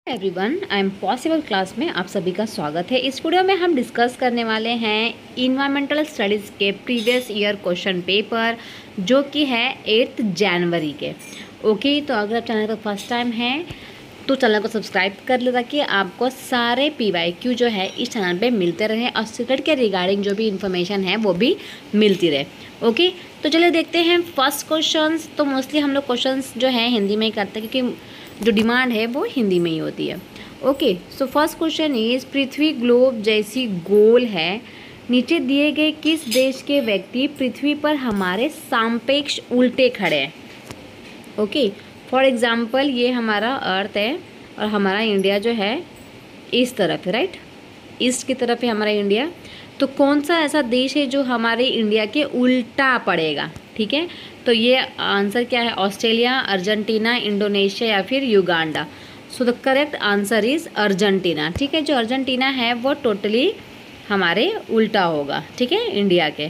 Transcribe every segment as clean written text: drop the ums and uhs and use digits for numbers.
Everyone, I am possible class में आप सभी का स्वागत है। इस वीडियो में हम डिस्कस करने वाले हैं इन्वायरमेंटल स्टडीज़ के प्रीवियस ईयर क्वेश्चन पेपर जो कि है 8 जनवरी के। ओके, तो अगर आप चैनल का फर्स्ट टाइम है तो चैनल को सब्सक्राइब कर ले ताकि आपको सारे PYQ जो है इस चैनल पे मिलते रहे और सीटेट के रिगार्डिंग जो भी इंफॉर्मेशन है वो भी मिलती रहे। ओके, तो चलिए देखते हैं फर्स्ट क्वेश्चंस। तो मोस्टली हम लोग क्वेश्चंस जो है हिंदी में ही करते हैं क्योंकि जो डिमांड है वो हिंदी में ही होती है। Okay, so first question is पृथ्वी ग्लोब जैसी गोल है, नीचे दिए गए किस देश के व्यक्ति पृथ्वी पर हमारे सापेक्ष उल्टे खड़े हैं। ओके, फॉर एग्जाम्पल ये हमारा अर्थ है और हमारा इंडिया जो है इस तरफ है, राइट, ईस्ट की तरफ है हमारा इंडिया। तो कौन सा ऐसा देश है जो हमारे इंडिया के उल्टा पड़ेगा? ठीक है, तो ये आंसर क्या है? ऑस्ट्रेलिया, अर्जेंटीना, इंडोनेशिया या फिर Uganda. So the correct answer is Argentina. ठीक है, जो अर्जेंटीना है वो टोटली हमारे उल्टा होगा, ठीक है, इंडिया के।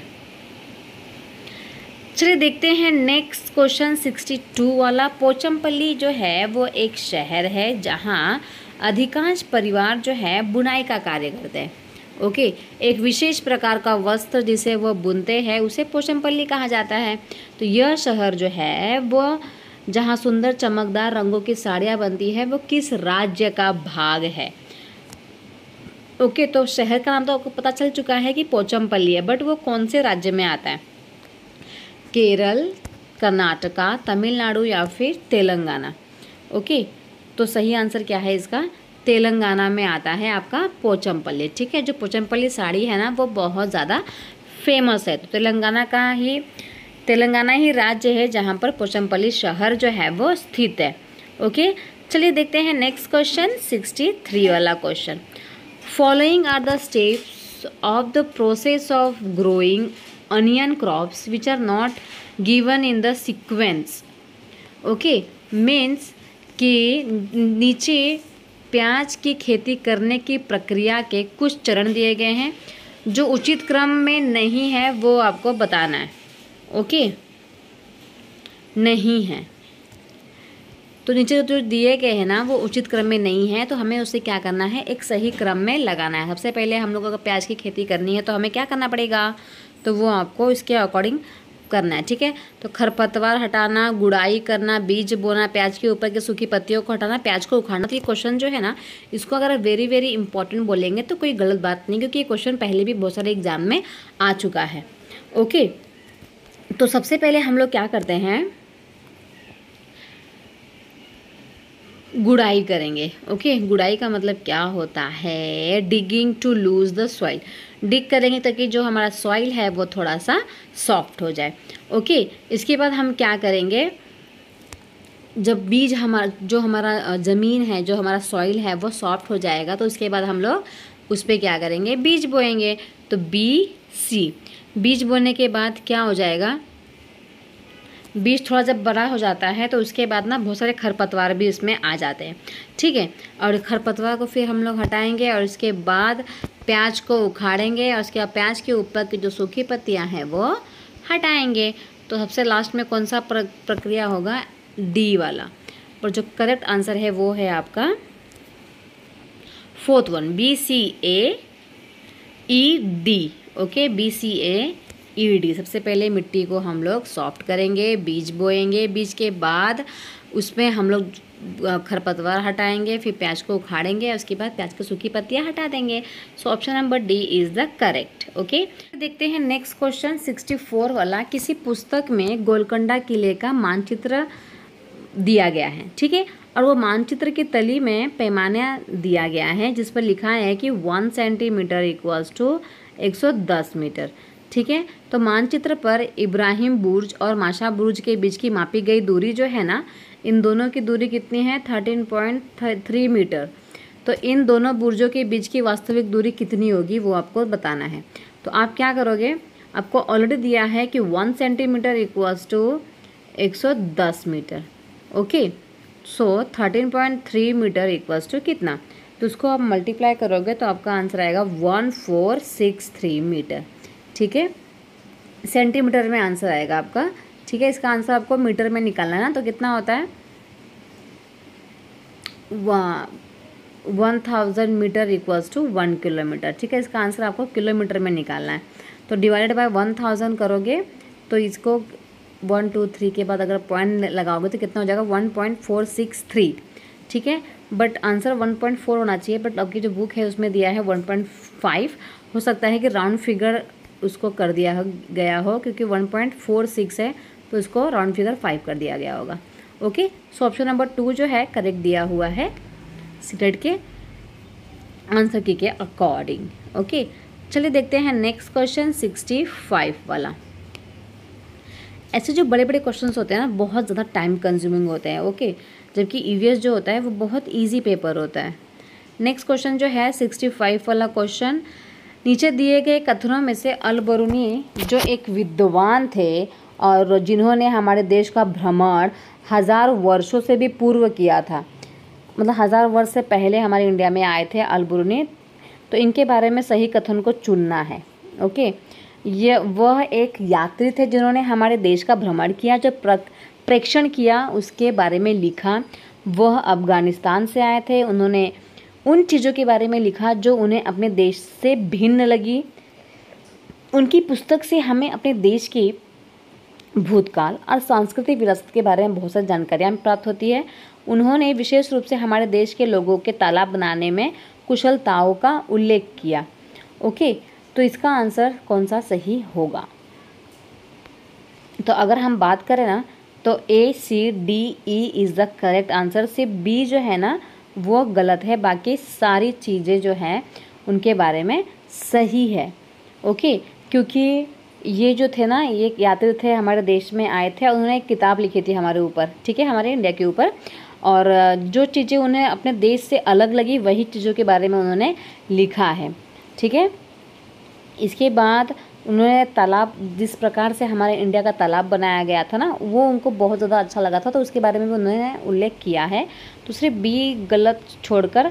चलिए देखते हैं नेक्स्ट क्वेश्चन 62 वाला। पोचमपल्ली जो है वो एक शहर है जहाँ अधिकांश परिवार जो है बुनाई का कार्य करते हैं। ओके, एक विशेष प्रकार का वस्त्र जिसे वो बुनते हैं उसे पोचमपल्ली कहा जाता है। तो यह शहर जो है वो जहाँ सुंदर चमकदार रंगों की साड़ियाँ बनती है वो किस राज्य का भाग है? ओके, तो शहर का नाम तो आपको पता चल चुका है कि पोचमपल्ली है, बट वो कौन से राज्य में आता है? केरल, कर्नाटका, तमिलनाडु या फिर तेलंगाना। ओके, तो सही आंसर क्या है इसका? तेलंगाना में आता है आपका पोचमपल्ली। ठीक है, जो पोचमपल्ली साड़ी है ना वो बहुत ज़्यादा फेमस है। तो तेलंगाना ही राज्य है जहाँ पर पोचमपल्ली शहर जो है वो स्थित है। ओके, चलिए देखते हैं नेक्स्ट क्वेश्चन 63 वाला क्वेश्चन। Following are the steps of the process of growing onion crops which are not given in the sequence. Okay, means कि नीचे प्याज की खेती करने की प्रक्रिया के कुछ चरण दिए गए हैं जो उचित क्रम में नहीं है, वो आपको बताना है। ओके, नहीं है तो नीचे जो दिए गए हैं ना वो उचित क्रम में नहीं है, तो हमें उसे क्या करना है? एक सही क्रम में लगाना है। सबसे पहले हम लोगों को प्याज की खेती करनी है तो हमें क्या करना पड़ेगा? तो वो आपको इसके अकॉर्डिंग करना है। ठीक है, तो खरपतवार हटाना, गुड़ाई करना, बीज बोना, प्याज के ऊपर के सूखी पत्तियों को हटाना, प्याज को उखाड़ना। तो ये क्वेश्चन जो है ना इसको अगर वेरी वेरी इंपॉर्टेंट बोलेंगे तो कोई गलत बात नहीं, क्योंकि ये क्वेश्चन पहले भी बहुत सारे एग्जाम में आ चुका है। ओके, तो सबसे पहले हम लोग क्या करते हैं? गुड़ाई करेंगे। ओके, गुड़ाई का मतलब क्या होता है? Digging to loose the soil. Dig करेंगे ताकि जो हमारा सॉइल है वो थोड़ा सा सॉफ्ट हो जाए। ओके, इसके बाद हम क्या करेंगे? जब बीज हमारा ज़मीन है, जो हमारा सॉइल है वो सॉफ्ट हो जाएगा तो उसके बाद हम लोग उस पर क्या करेंगे? बीज बोएंगे। तो BC बीज बोने के बाद क्या हो जाएगा? बीज थोड़ा जब बड़ा हो जाता है तो उसके बाद ना बहुत सारे खरपतवार भी इसमें आ जाते हैं। ठीक है, और खरपतवार को फिर हम लोग हटाएंगे और उसके बाद प्याज को उखाड़ेंगे और उसके बाद प्याज के ऊपर की जो सूखी पत्तियां हैं वो हटाएंगे। तो सबसे लास्ट में कौन सा प्रक्रिया होगा? D वाला। और जो करेक्ट आंसर है वो है आपका 4th one, BCAED। Okay, BCAED। सबसे पहले मिट्टी को हम लोग सॉफ्ट करेंगे, बीज बोएंगे, बीज के बाद उसमें हम लोग खरपतवार हटाएंगे, फिर प्याज को उखाड़ेंगे, उसके बाद प्याज की सूखी पत्तियां हटा देंगे। So option number D is the correct. Okay, देखते हैं नेक्स्ट क्वेश्चन 64 वाला। किसी पुस्तक में गोलकोंडा किले का मानचित्र दिया गया है, ठीक है, और वो मानचित्र की तली में पैमाना दिया गया है जिस पर लिखा है कि 1 सेंटीमीटर इक्वल्स टू 110 मीटर। ठीक है, तो मानचित्र पर इब्राहिम बुर्ज और माशा बुर्ज के बीच की मापी गई दूरी जो है ना, इन दोनों की दूरी कितनी है? 13.3 मीटर। तो इन दोनों बुर्जों के बीच की वास्तविक दूरी कितनी होगी वो आपको बताना है। तो आप क्या करोगे? आपको ऑलरेडी दिया है कि 1 centimetre equals to 110 metre. Okay, so 13.3 metre equals to कितना? तो उसको आप मल्टीप्लाई करोगे तो आपका आंसर आएगा 1463 मीटर। ठीक है, सेंटीमीटर में आंसर आएगा आपका। ठीक है, इसका आंसर आपको मीटर में निकालना है ना, तो कितना होता है? 1000 मीटर इक्वल्स टू 1 किलोमीटर। ठीक है, इसका आंसर आपको किलोमीटर में निकालना है। तो डिवाइडेड बाय 1000 करोगे तो इसको 1 2 3 के बाद अगर पॉइंट लगाओगे तो कितना हो जाएगा 1.463। ठीक है, बट आंसर 1.4 होना चाहिए, बट आपकी जो बुक है उसमें दिया है 1.5। हो सकता है कि राउंड फिगर उसको कर दिया गया हो, क्योंकि 1.46 है तो इसको राउंड फिगर 5 कर दिया गया होगा। ओके, सो ऑप्शन नंबर 2 जो है करेक्ट दिया हुआ है सीटेट के आंसर की के अकॉर्डिंग। ओके, चलिए देखते हैं नेक्स्ट क्वेश्चन 65 वाला। ऐसे जो बड़े बड़े क्वेश्चंस होते हैं ना बहुत ज़्यादा टाइम कंज्यूमिंग होते हैं। ओके, जबकि ईवीएस जो होता है वो बहुत इजी पेपर होता है। नेक्स्ट क्वेश्चन जो है 65 वाला क्वेश्चन, नीचे दिए गए कथनों में से अल बरूनी जो एक विद्वान थे और जिन्होंने हमारे देश का भ्रमण 1000 वर्षों से भी पूर्व किया था, मतलब 1000 वर्ष से पहले हमारे इंडिया में आए थे अल बरूनी, तो इनके बारे में सही कथन को चुनना है। ओके, ये वह एक यात्री थे जिन्होंने हमारे देश का भ्रमण किया, जो प्रेक्षण किया उसके बारे में लिखा। वह अफ़गानिस्तान से आए थे, उन्होंने उन चीज़ों के बारे में लिखा जो उन्हें अपने देश से भिन्न लगी। उनकी पुस्तक से हमें अपने देश की भूतकाल और सांस्कृतिक विरासत के बारे में बहुत सारी जानकारियाँ प्राप्त होती है। उन्होंने विशेष रूप से हमारे देश के लोगों के तालाब बनाने में कुशलताओं का उल्लेख किया। ओके, तो इसका आंसर कौन सा सही होगा? तो अगर हम बात करें ना तो ACDE is the correct answer. सिर्फ बी जो है ना वो गलत है, बाकी सारी चीज़ें जो हैं उनके बारे में सही है। ओके, क्योंकि ये जो थे ना ये यात्री थे हमारे देश में आए थे और उन्होंने एक किताब लिखी थी हमारे ऊपर, ठीक है, हमारे इंडिया के ऊपर, और जो चीज़ें उन्हें अपने देश से अलग लगी वही चीज़ों के बारे में उन्होंने लिखा है। ठीक है, इसके बाद उन्होंने तालाब, जिस प्रकार से हमारे इंडिया का तालाब बनाया गया था ना वो उनको बहुत ज़्यादा अच्छा लगा था, तो उसके बारे में भी उन्होंने उल्लेख किया है। तो सिर्फ बी गलत छोड़कर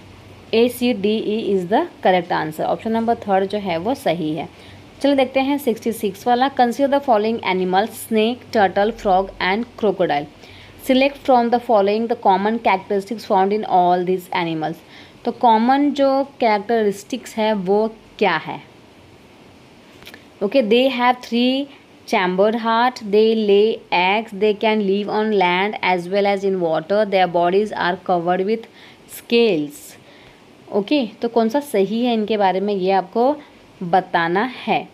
ACDE is the correct answer. Option number 3 जो है वो सही है। चलिए देखते हैं 66 वाला। Consider the following animals snake, turtle, frog and crocodile. Select from the following the common characteristics found in all this animals. तो कॉमन जो कैरेक्टरिस्टिक्स है वो क्या है? Okay, they have 3-chambered heart, they lay eggs, they can live on land as well as in water, their bodies are covered with scales. Okay, तो कौन सा सही है इनके बारे में ये आपको बताना है।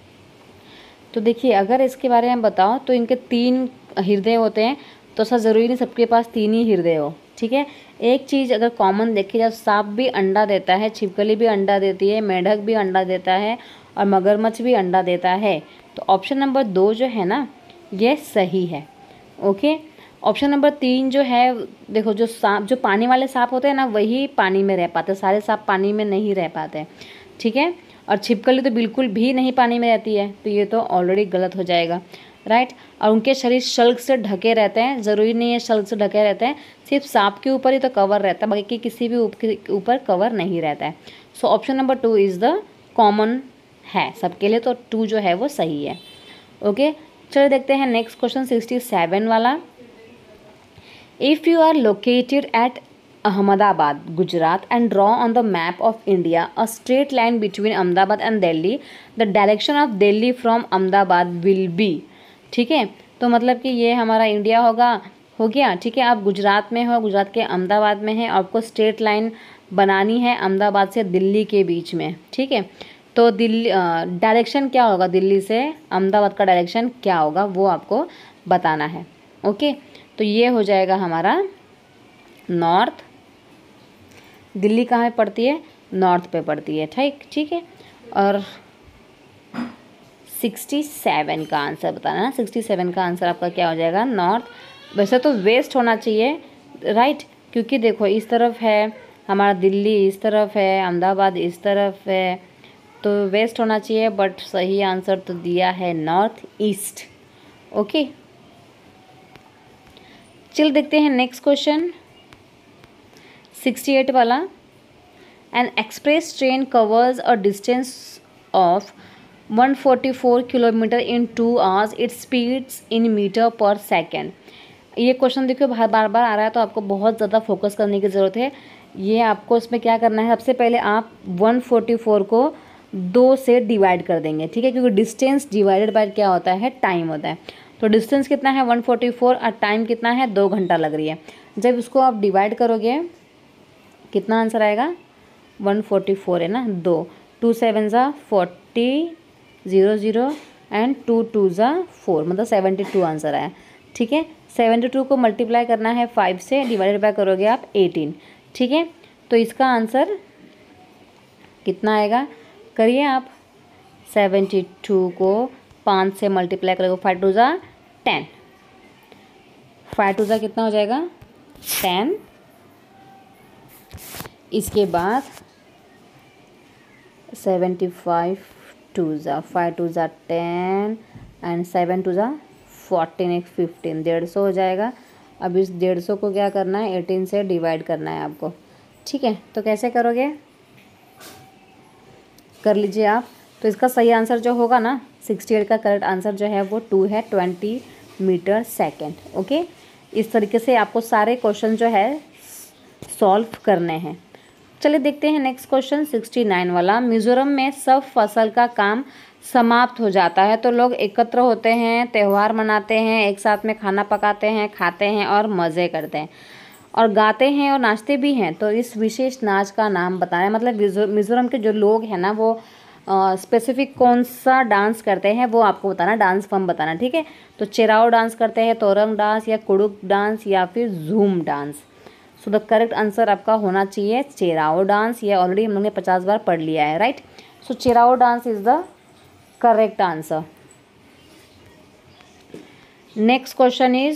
तो देखिए अगर इसके बारे में बताओ तो इनके 3 हृदय होते हैं, तो ऐसा ज़रूरी नहीं सबके पास 3 ही हृदय हो। ठीक है, एक चीज़ अगर कॉमन देखी जाए, सांप भी अंडा देता है, छिपकली भी अंडा देती है, मेढक भी अंडा देता है और मगरमच्छ भी अंडा देता है। तो ऑप्शन नंबर 2 जो है ना ये सही है। ओके, ऑप्शन नंबर 3 जो है, देखो जो सांप, जो पानी वाले सांप होते हैं ना वही पानी में रह पाते, सारे सांप पानी में नहीं रह पाते। ठीक है, और छिपकली तो बिल्कुल भी नहीं पानी में रहती है, तो ये तो ऑलरेडी गलत हो जाएगा, राइट। और उनके शरीर शल्क से ढके रहते हैं, ज़रूरी नहीं है शल्क से ढके रहते हैं, सिर्फ सांप के ऊपर ही तो कवर रहता है, बाकी किसी भी ऊपर कवर नहीं रहता है। So option number 2 is the common है सबके लिए, तो 2 जो है वो सही है। ओके, चलिए देखते हैं नेक्स्ट क्वेश्चन 67 वाला। If you are located at Ahmedabad, Gujarat, and draw on the map of India a straight line between Ahmedabad and Delhi, the direction of Delhi from Ahmedabad will be। ठीक है, तो मतलब कि ये हमारा India हो गया। ठीक है, आप गुजरात में हो, गुजरात के अहमदाबाद में है, आपको स्ट्रेट लाइन बनानी है अहमदाबाद से दिल्ली के बीच में। ठीक है, तो दिल्ली डायरेक्शन क्या होगा, दिल्ली से अहमदाबाद का डायरेक्शन क्या होगा वो आपको बताना है। ओके, तो ये हो जाएगा हमारा नॉर्थ। दिल्ली कहाँ पे पड़ती है? नॉर्थ पे पड़ती है। ठीक है, और 67 का आंसर बताना ना। 67 का आंसर आपका क्या हो जाएगा? नॉर्थ। वैसे तो वेस्ट होना चाहिए, राइट, क्योंकि देखो इस तरफ है हमारा दिल्ली, इस तरफ है अहमदाबाद, इस तरफ है, तो वेस्ट होना चाहिए, बट सही आंसर तो दिया है नॉर्थ ईस्ट। ओके, चल देखते हैं नेक्स्ट क्वेश्चन 68 वाला। An express train covers a distance of 144 kilometre in 2 hours, it speeds in metre per second. ये क्वेश्चन देखो बार बार आ रहा है, तो आपको बहुत ज़्यादा फोकस करने की ज़रूरत है। ये आपको इसमें क्या करना है, सबसे पहले आप 144 को 2 से डिवाइड कर देंगे, ठीक है, क्योंकि डिस्टेंस डिवाइडेड बाय क्या होता है, टाइम होता है। तो डिस्टेंस कितना है 144 और टाइम कितना है 2 घंटा लग रही है। जब इसको आप डिवाइड करोगे कितना आंसर आएगा, 144 है ना, 2 7 ज़ा 40 0 0 एंड 2 2 ज़ा 4 मतलब 72 आंसर आया, ठीक है। 72 को मल्टीप्लाई करना है 5 से, डिवाइडेड बाय करोगे आप 18, ठीक है। तो इसका आंसर कितना आएगा, करिए आप, 72 को 5 से मल्टीप्लाई करोगे, 5 2 ज़ा 10, 5 2 ज़ा कितना हो जाएगा 10। इसके बाद 75 2 ज़ा 5 2 ज़ा 10 एंड 7 2 ज़ा 14 एक 15, 150 हो जाएगा। अब इस 150 को क्या करना है 18 से डिवाइड करना है आपको, ठीक है। तो कैसे करोगे, कर लीजिए आप। तो इसका सही आंसर जो होगा ना 68 का करेक्ट आंसर जो है वो 2 है, 20 मीटर सेकेंड। ओके, इस तरीके से आपको सारे क्वेश्चन जो है सॉल्व करने हैं। चलिए देखते हैं नेक्स्ट क्वेश्चन 69 वाला। मिजोरम में सब फसल का काम समाप्त हो जाता है तो लोग एकत्र होते हैं, त्यौहार मनाते हैं, एक साथ में खाना पकाते हैं, खाते हैं और मज़े करते हैं और गाते हैं और नाचते भी हैं। तो इस विशेष नाच का नाम बताना है, मतलब मिजोरम के जो लोग हैं ना वो स्पेसिफिक कौन सा डांस करते हैं वो आपको बताना, डांस फॉर्म बताना, ठीक है। तो चेराओ डांस करते हैं, तोरंग डांस या कुडुक डांस या फिर झूम dance. So the correct answer आपका होना चाहिए चेराओ डांस। ये ऑलरेडी हम लोग ने 50 बार पढ़ लिया है, right. So Cheraw dance is the correct answer. Next question is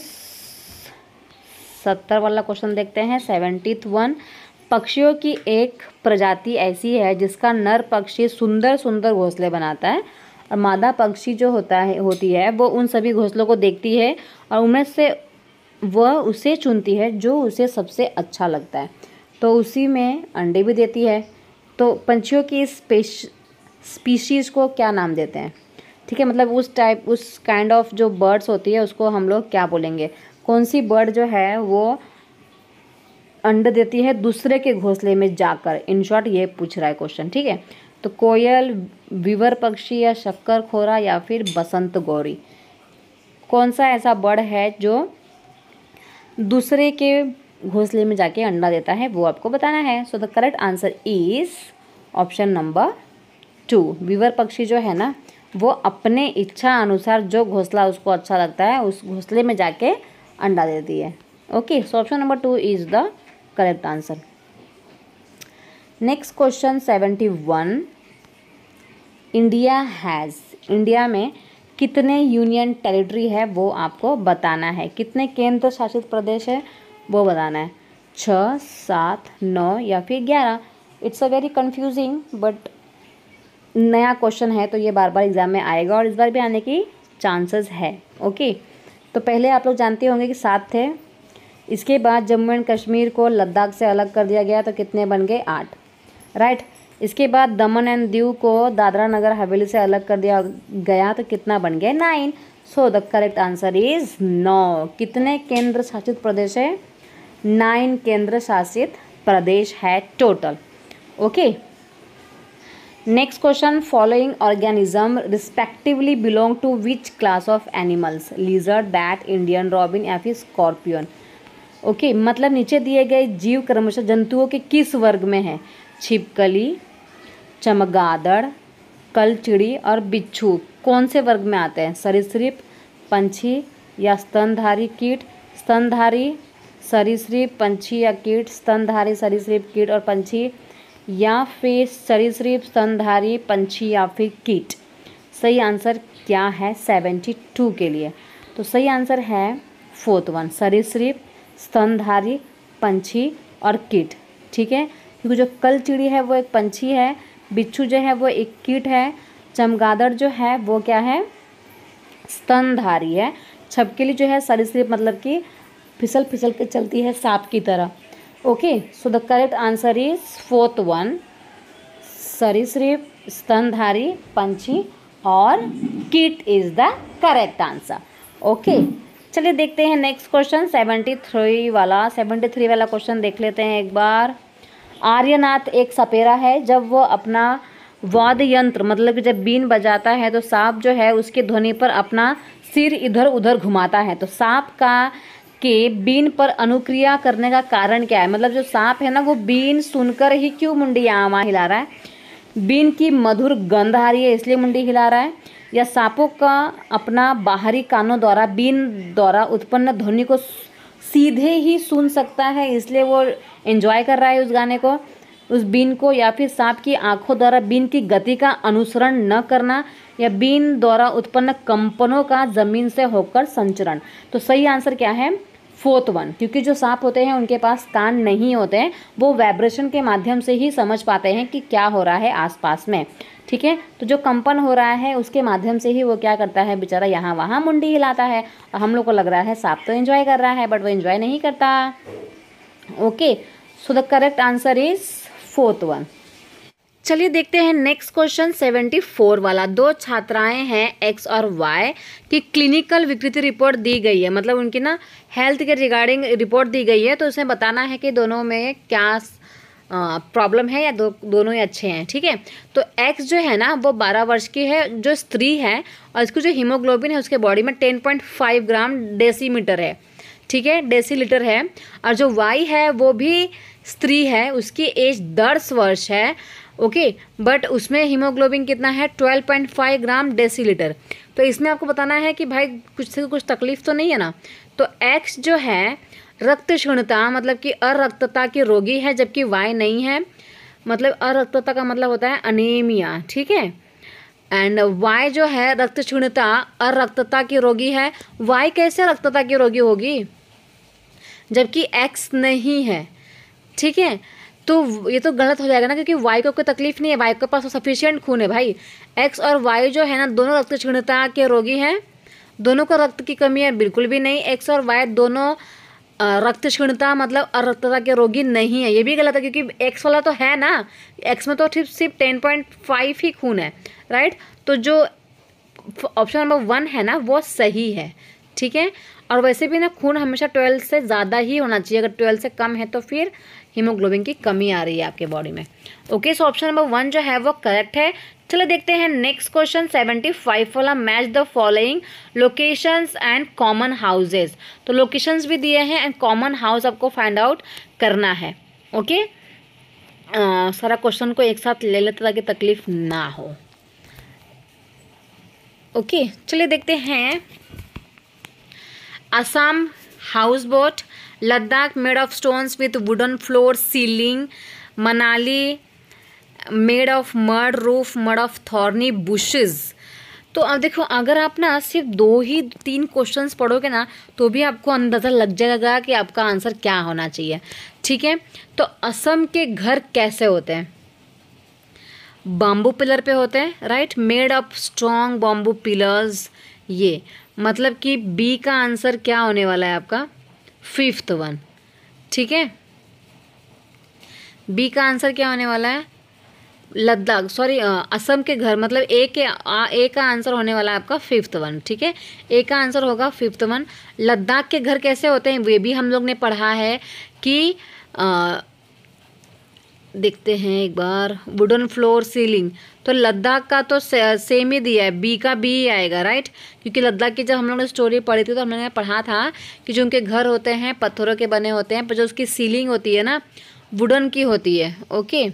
70 वाला क्वेश्चन देखते हैं, 71। पक्षियों की एक प्रजाति ऐसी है जिसका नर पक्षी सुंदर सुंदर घोंसले बनाता है और मादा पक्षी जो होती है वो उन सभी घोंसलों को देखती है और उनमें से वह उसे चुनती है जो उसे सबसे अच्छा लगता है, तो उसी में अंडे भी देती है। तो पंछियों की स्पीशीज़ को क्या नाम देते हैं, ठीक है, मतलब उस काइंड ऑफ जो बर्ड्स होती है उसको हम लोग क्या बोलेंगे, कौन सी बर्ड जो है वो अंडे देती है दूसरे के घोंसले में जाकर। इन शॉर्ट ये पूछ रहा है क्वेश्चन, ठीक है। तो कोयल, विवर पक्षी या शक्करखोरा या फिर बसंत गौरी, कौन सा ऐसा बर्ड है जो दूसरे के घोंसले में जाके अंडा देता है, वो आपको बताना है। So the correct answer is option number 2। विवर पक्षी जो है ना वो अपने इच्छा अनुसार जो घोंसला उसको अच्छा लगता है उस घोंसले में जाके अंडा देती है। Okay, so option number 2 is the correct answer. Next question 71। India में कितने यूनियन टेरिटरी है वो आपको बताना है, कितने केंद्र शासित प्रदेश है वो बताना है, 6, 7, 9 या फिर 11। It's a very confusing but नया क्वेश्चन है तो ये बार बार एग्जाम में आएगा और इस बार भी आने की चांसेस है। ओके, तो पहले आप लोग जानते होंगे कि 7 थे, इसके बाद जम्मू एंड कश्मीर को लद्दाख से अलग कर दिया गया तो कितने बन गए, 8, राइट। इसके बाद दमन एंड दीव को दादरा नगर हवेली से अलग कर दिया गया तो कितना बन गया, 9। So the correct answer is 9। कितने केंद्र शासित प्रदेश है, 9 केंद्र शासित प्रदेश है total. Okay, next question. Following organism respectively belong to which class of animals, lizard, bat, Indian robin या फिर स्कॉर्पियन। ओके, मतलब नीचे दिए गए जीव क्रमशः जंतुओं के किस वर्ग में है, छिपकली, चमगादड़, कलचिड़ी और बिच्छू कौन से वर्ग में आते हैं, सरीसृप, पंछी या स्तनधारी कीट। स्तनधारी सरीसृप, पंछी या कीट, स्तनधारी सरीसृप, कीट और पंछी, या फिर सरीसृप, स्तनधारी, पंछी या फिर कीट। सही आंसर क्या है 72 के लिए, तो सही आंसर है 4th वन, सरीसृप, स्तनधारी, पंछी और कीट, ठीक है। क्योंकि जो कलचिड़ी है वो एक पंछी है, बिच्छू जो है वो एक कीट है, चमगादड़ जो है वो क्या है, स्तनधारी है, छिपकली जो है सरीसृप मतलब कि फिसल फिसल के चलती है सांप की तरह। Okay, so the correct answer is 4th one, सरीसृप, स्तनधारी, पंछी और कीट is the correct answer. Okay, चलिए देखते हैं नेक्स्ट क्वेश्चन 73 वाला। 73 वाला क्वेश्चन देख लेते हैं एक बार। आर्यनाथ एक सपेरा है, जब वो अपना वाद्य यंत्र मतलब कि जब बीन बजाता है तो सांप जो है उसकी ध्वनि पर अपना सिर इधर उधर घुमाता है। तो सांप का के बीन पर अनुक्रिया करने का कारण क्या है? मतलब जो सांप है ना वो बीन सुनकर ही क्यों मुंडी यहाँ वहाँ हिला रहा है? बीन की मधुर गंध आ रही है इसलिए मुंडी हिला रहा है, या सांपों का अपना बाहरी कानों द्वारा बीन द्वारा उत्पन्न ध्वनि को सीधे ही सुन सकता है इसलिए वो एंजॉय कर रहा है उस गाने को, उस बीन को, या फिर सांप की आंखों द्वारा बीन की गति का अनुसरण न करना, या बीन द्वारा उत्पन्न कंपनों का जमीन से होकर संचरण। तो सही आंसर क्या है? फोर्थ वन, क्योंकि जो सांप होते हैं उनके पास कान नहीं होते हैं, वो वाइब्रेशन के माध्यम से ही समझ पाते हैं कि क्या हो रहा है आसपास में। ठीक है, तो जो कंपन हो रहा है उसके माध्यम से ही वो क्या करता है बेचारा, यहाँ वहाँ मुंडी हिलाता है। और हम लोग को लग रहा है सांप तो एंजॉय कर रहा है, बट वो एंजॉय नहीं करता। Okay, so the correct answer is fourth one. चलिए देखते हैं नेक्स्ट क्वेश्चन 74 वाला। दो छात्राएं हैं एक्स और वाई की क्लिनिकल विकृति रिपोर्ट दी गई है, मतलब उनकी ना हेल्थ के रिगार्डिंग रिपोर्ट दी गई है। तो उसमें बताना है कि दोनों में क्या प्रॉब्लम है या दोनों ही अच्छे हैं। ठीक है, तो एक्स जो है ना वो 12 वर्ष की है, जो स्त्री है, और इसकी जो हीमोग्लोबिन है उसके बॉडी में 10.5 ग्राम डेसीमीटर है। ठीक है, डेसीलीटर है। और जो वाई है वो भी स्त्री है, उसकी एज 10 वर्ष है। ओके, बट उसमें हीमोग्लोबिन कितना है? 12.5 ग्राम डेसीलीटर। तो इसमें आपको बताना है कि भाई कुछ से कुछ तकलीफ तो नहीं है ना। तो एक्स जो है रक्त शून्यता मतलब कि अरक्तता की रोगी है, जबकि वाई नहीं है। मतलब अरक्तता का मतलब होता है अनीमिया। ठीक है, एंड वाई जो है रक्त शून्यता अरक्तता की रोगी है। वाई कैसे रक्तता की रोगी होगी जबकि एक्स नहीं है? ठीक है, तो ये तो गलत हो जाएगा ना, क्योंकि वाई को कोई तकलीफ नहीं है, वाई के पास तो सफिशिएंट खून है भाई। एक्स और वाई जो है ना दोनों रक्त क्षीणता के रोगी हैं, दोनों को रक्त की कमी है बिल्कुल भी नहीं। एक्स और वाई दोनों रक्त क्षीणता मतलब अरक्तता के रोगी नहीं है, ये भी गलत है क्योंकि एक्स वाला तो है ना, एक्स में तो सिर्फ 10.5 ही खून है, राइट। तो जो ऑप्शन नंबर 1 है ना वो सही है। ठीक है, और वैसे भी ना खून हमेशा 12 से ज़्यादा ही होना चाहिए, अगर 12 से कम है तो फिर हीमोग्लोबिन की कमी आ रही है आपके बॉडी में। ओके, सो ऑप्शन नंबर 1 जो है वो करेक्ट है। चलो देखते हैं नेक्स्ट क्वेश्चन 75 वाला। Match the following locations and common houses. तो लोकेशंस भी दिए हैं एंड कॉमन हाउस आपको फाइंड आउट करना है। ओके, सारा क्वेश्चन को एक साथ ले लेते ताकि तकलीफ ना हो। ओके, चलिए देखते हैं। Assam houseboat, Ladakh made of stones with wooden floor ceiling, Manali made of mud roof mud of thorny bushes. तो अब देखो, अगर आप ना सिर्फ 2-3 क्वेश्चंस पढ़ोगे ना तो भी आपको अंदाज़ा लग जाएगा कि आपका आंसर क्या होना चाहिए। ठीक है, तो असम के घर कैसे होते हैं? बाम्बू पिलर पे होते हैं, right. Made of strong bamboo pillars, ये मतलब कि बी का आंसर क्या होने वाला है आपका? 5th one. ठीक है, बी का आंसर क्या होने वाला है? लद्दाख, सॉरी असम के घर, मतलब ए का आंसर होने वाला है आपका 5th वन। ठीक है, ए का आंसर होगा 5th वन। लद्दाख के घर कैसे होते हैं वे भी हम लोग ने पढ़ा है कि देखते हैं एक बार। वुडन फ्लोर सीलिंग, तो लद्दाख का तो सेम ही दिया है, बी का बी ही आएगा, राइट। क्योंकि लद्दाख की जब हम लोग ने स्टोरी पढ़ी थी तो हम लोगों ने पढ़ा था कि जो उनके घर होते हैं पत्थरों के बने होते हैं, पर जो उसकी सीलिंग होती है ना वुडन की होती है। ओके,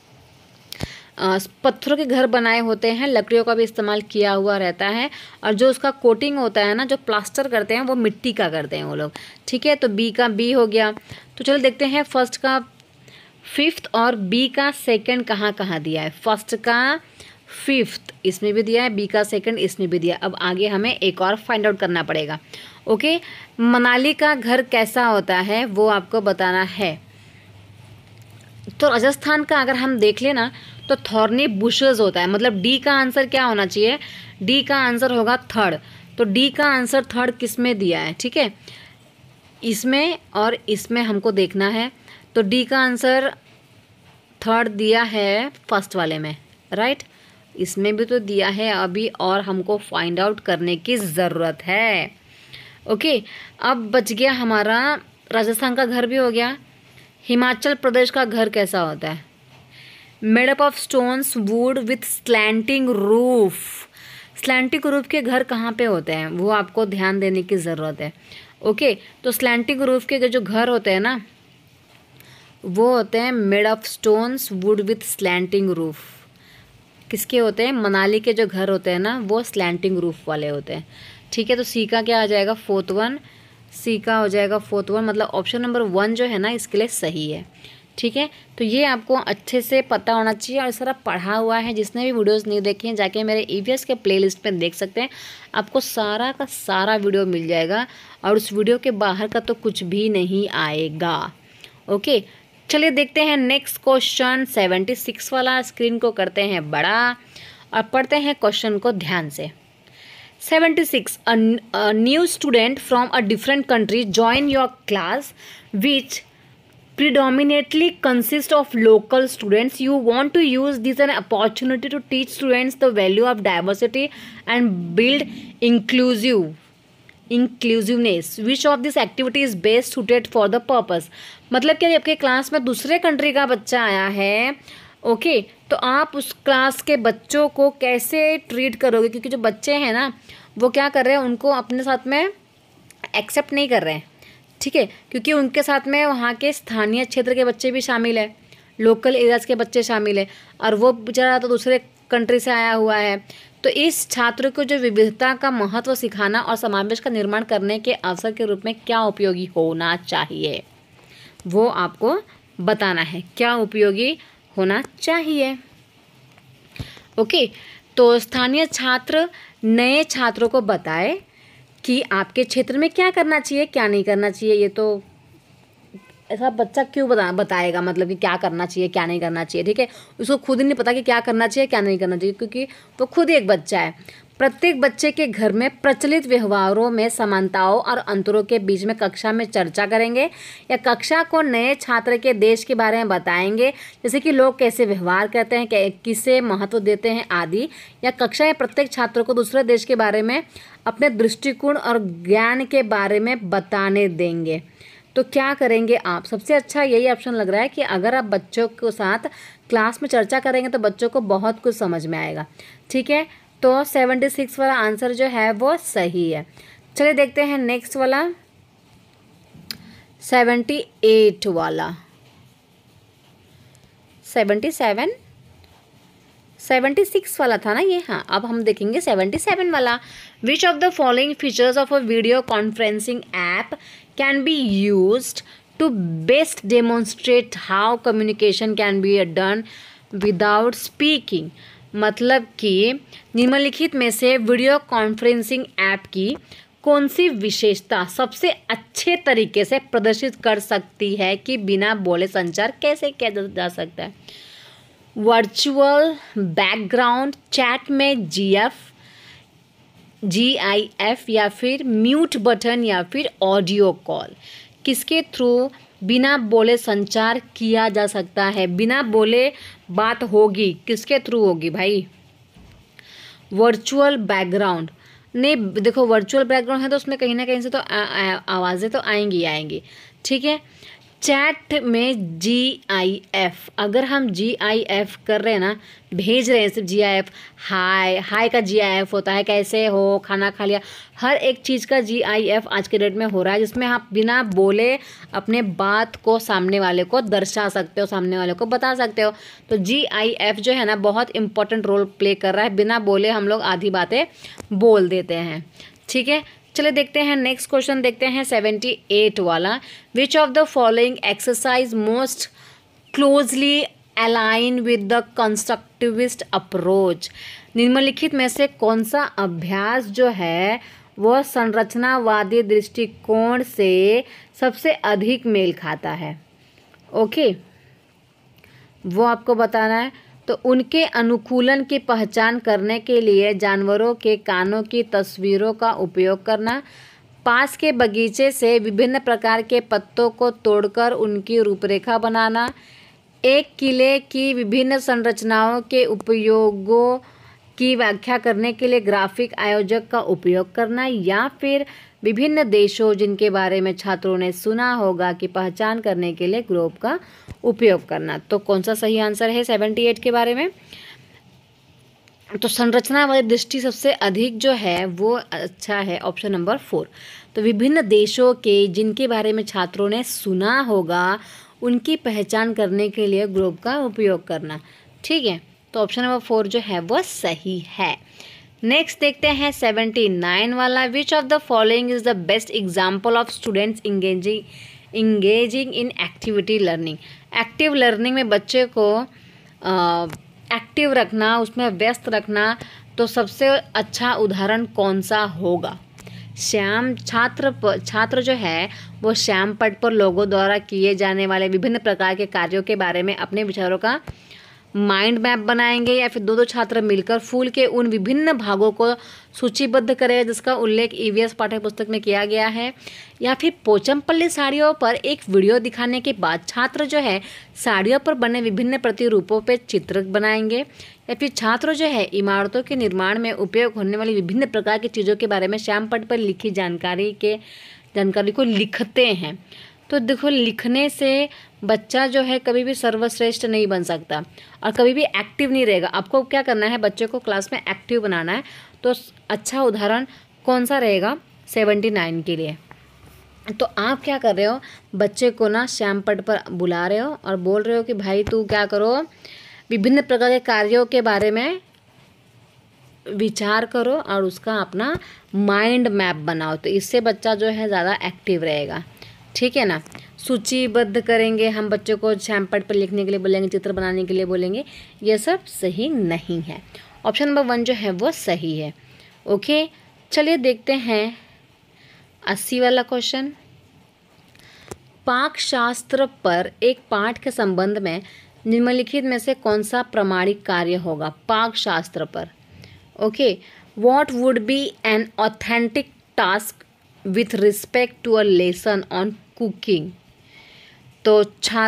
पत्थरों के घर बनाए होते हैं, लकड़ियों का भी इस्तेमाल किया हुआ रहता है, और जो उसका कोटिंग होता है ना, जो प्लास्टर करते हैं वो मिट्टी का करते हैं वो लोग। ठीक है, तो बी का बी हो गया। तो चलो देखते हैं फर्स्ट का 5th और बी का 2nd कहाँ कहाँ दिया है। फर्स्ट का 5th इसमें भी दिया है, बी का 2nd इसमें भी दिया। अब आगे हमें एक और फाइंड आउट करना पड़ेगा। ओके, मनाली का घर कैसा होता है वो आपको बताना है। तो राजस्थान का अगर हम देख लेना तो थॉर्नी बुशेस होता है, मतलब डी का आंसर क्या होना चाहिए? डी का आंसर होगा 3rd। तो डी का आंसर 3rd किस में दिया है? ठीक है, इसमें और इसमें हमको देखना है। तो डी का आंसर 3rd दिया है फर्स्ट वाले में, राइट। इसमें भी तो दिया है अभी, और हमको फाइंड आउट करने की ज़रूरत है। ओके, अब बच गया हमारा राजस्थान का घर भी हो गया, हिमाचल प्रदेश का घर कैसा होता है? Made up of stones wood with slanting roof. Slanting roof के घर कहाँ पे होते हैं, वो आपको ध्यान देने की ज़रूरत है। ओके, तो स्लैंटिंग रूफ के जो घर होते हैं ना, वो होते हैं made of stones wood with slanting roof. किसके होते हैं? मनाली के जो घर होते हैं ना, वो स्लैंटिंग रूफ वाले होते हैं। ठीक है, तो सी का क्या आ जाएगा? Fourth one. सी का हो जाएगा फोर्थ वन, मतलब ऑप्शन नंबर 1 जो है ना इसके लिए सही है। ठीक है, तो ये आपको अच्छे से पता होना चाहिए और सारा पढ़ा हुआ है। जिसने भी वीडियोस नहीं देखे हैं जाके मेरे ईवीएस के प्लेलिस्ट में देख सकते हैं, आपको सारा का सारा वीडियो मिल जाएगा और उस वीडियो के बाहर का तो कुछ भी नहीं आएगा। ओके, चलिए देखते हैं नेक्स्ट क्वेश्चन 76 वाला। स्क्रीन को करते हैं बड़ा और पढ़ते हैं क्वेश्चन को ध्यान से। 76. A new student from a different country join your class which predominantly consists of local students. You want to use this an opportunity to teach students the value of diversity and build inclusiveness. Which of this activity is best suited for the purpose? मतलब कि आपके class में दूसरे country का बच्चा आया है, okay, तो आप उस क्लास के बच्चों को कैसे ट्रीट करोगे? क्योंकि जो बच्चे हैं ना वो क्या कर रहे हैं, उनको अपने साथ में एक्सेप्ट नहीं कर रहे हैं। ठीक है, क्योंकि उनके साथ में वहाँ के स्थानीय क्षेत्र के बच्चे भी शामिल है, लोकल एरियाज़ के बच्चे शामिल है, और वो बेचारा तो दूसरे कंट्री से आया हुआ है। तो इस छात्र को जो विविधता का महत्व सिखाना और समावेश का निर्माण करने के अवसर के रूप में क्या उपयोगी होना चाहिए, वो आपको बताना है। क्या उपयोगी होना चाहिए? ओके, तो स्थानीय छात्र नए छात्रों को बताए कि आपके क्षेत्र में क्या करना चाहिए, क्या नहीं करना चाहिए। ये तो ऐसा बच्चा क्यों बताएगा, मतलब कि क्या करना चाहिए क्या नहीं करना चाहिए। ठीक है, उसको खुद ही नहीं पता कि क्या करना चाहिए क्या नहीं करना चाहिए, क्योंकि वो खुद ही एक बच्चा है। प्रत्येक बच्चे के घर में प्रचलित व्यवहारों में समानताओं और अंतरों के बीच में कक्षा में चर्चा करेंगे, या कक्षा को नए छात्र के देश के बारे में बताएंगे, जैसे कि लोग कैसे व्यवहार करते हैं, किसे महत्व देते हैं आदि। या कक्षा या प्रत्येक छात्र को दूसरे देश के बारे में अपने दृष्टिकोण और ज्ञान के बारे में बताने देंगे। तो क्या करेंगे आप? सबसे अच्छा यही ऑप्शन लग रहा है कि अगर आप बच्चों के साथ क्लास में चर्चा करेंगे तो बच्चों को बहुत कुछ समझ में आएगा। ठीक है, तो 76 वाला आंसर जो है वो सही है। चलिए देखते हैं नेक्स्ट वाला 78 वाला। 76 वाला था ना ये, हाँ। अब हम देखेंगे 77 वाला। Which of the following features of a video conferencing app can be used to best demonstrate how communication can be done without speaking? मतलब कि निम्नलिखित में से वीडियो कॉन्फ्रेंसिंग ऐप की कौन सी विशेषता सबसे अच्छे तरीके से प्रदर्शित कर सकती है कि बिना बोले संचार कैसे किया जा सकता है? वर्चुअल बैकग्राउंड, चैट में GIF, या फिर म्यूट बटन, या फिर ऑडियो कॉल। किसके थ्रू बिना बोले संचार किया जा सकता है? बिना बोले बात होगी, किसके थ्रू होगी भाई? Virtual background. नहीं देखो, वर्चुअल बैकग्राउंड है तो उसमें कहीं ना कहीं से तो आवाज़ें तो आएंगी। ठीक है, चैट में GIF, अगर हम GIF कर रहे हैं ना, भेज रहे हैं सिर्फ GIF, हाय का GIF होता है, कैसे हो, खाना खा लिया, हर एक चीज़ का GIF आज के डेट में हो रहा है, जिसमें आप बिना बोले अपने बात को सामने वाले को दर्शा सकते हो, सामने वाले को बता सकते हो। तो GIF जो है ना बहुत इंपॉर्टेंट रोल प्ले कर रहा है। बिना बोले हम लोग आधी बातें बोल देते हैं। ठीक है, चलिए देखते हैं नेक्स्ट क्वेश्चन, देखते हैं 78 वाला। Which of the following exercise most closely align with the constructivist approach? निम्नलिखित में से कौन सा अभ्यास जो है वह संरचनावादी दृष्टिकोण से सबसे अधिक मेल खाता है? ओके, वो आपको बताना है। तो उनके अनुकूलन की पहचान करने के लिए जानवरों के कानों की तस्वीरों का उपयोग करना, पास के बगीचे से विभिन्न प्रकार के पत्तों को तोड़कर उनकी रूपरेखा बनाना, एक किले की विभिन्न संरचनाओं के उपयोगों की व्याख्या करने के लिए ग्राफिक आयोजक का उपयोग करना, या फिर विभिन्न देशों जिनके बारे में छात्रों ने सुना होगा की पहचान करने के लिए ग्लोब का उपयोग करना। तो कौन सा सही आंसर है 78 के बारे में? तो संरचना वाली दृष्टि सबसे अधिक जो है वो अच्छा है, ऑप्शन नंबर 4। तो विभिन्न देशों के जिनके बारे में छात्रों ने सुना होगा उनकी पहचान करने के लिए ग्लोब का उपयोग करना। ठीक है, तो ऑप्शन नंबर 4 जो है वो सही है। नेक्स्ट देखते हैं 79 वाला। Which of the following is the best example of students engaging in activity learning. Active learning में बच्चे को एक्टिव रखना, उसमें व्यस्त रखना, तो सबसे अच्छा उदाहरण कौन सा होगा? छात्र जो है वो श्याम पट पर लोगों द्वारा किए जाने वाले विभिन्न प्रकार के कार्यों के बारे में अपने विचारों का माइंड मैप बनाएंगे, या फिर दो छात्र मिलकर फूल के उन विभिन्न भागों को सूचीबद्ध करेंगे जिसका उल्लेख ईवीएस पाठ्य पुस्तक में किया गया है, या फिर पोचमपल्ली साड़ियों पर एक वीडियो दिखाने के बाद छात्र जो है साड़ियों पर बने विभिन्न प्रतिरूपों पर चित्र बनाएंगे, या फिर छात्र जो है इमारतों के निर्माण में उपयोग होने वाली विभिन्न प्रकार की चीज़ों के बारे में श्याम पट पर लिखी जानकारी को लिखते हैं। तो देखो, लिखने से बच्चा जो है कभी भी सर्वश्रेष्ठ नहीं बन सकता और कभी भी एक्टिव नहीं रहेगा। आपको क्या करना है, बच्चे को क्लास में एक्टिव बनाना है। तो अच्छा उदाहरण कौन सा रहेगा 79 के लिए? तो आप क्या कर रहे हो, बच्चे को ना श्याम पट पर बुला रहे हो और बोल रहे हो कि भाई तू क्या करो, विभिन्न प्रकार के कार्यों के बारे में विचार करो और उसका अपना माइंड मैप बनाओ। तो इससे बच्चा जो है ज़्यादा एक्टिव रहेगा। ठीक है ना। सूचीबद्ध करेंगे हम बच्चों को, श्याम पट पर लिखने के लिए बोलेंगे, चित्र बनाने के लिए बोलेंगे, ये सब सही नहीं है। ऑप्शन नंबर 1 जो है वो सही है। ओके, चलिए देखते हैं 80 वाला क्वेश्चन। पाक शास्त्र पर एक पाठ के संबंध में निम्नलिखित में से कौन सा प्रामाणिक कार्य होगा? पाक शास्त्र पर। Okay, what would be an authentic task with respect to a lesson on cooking? तो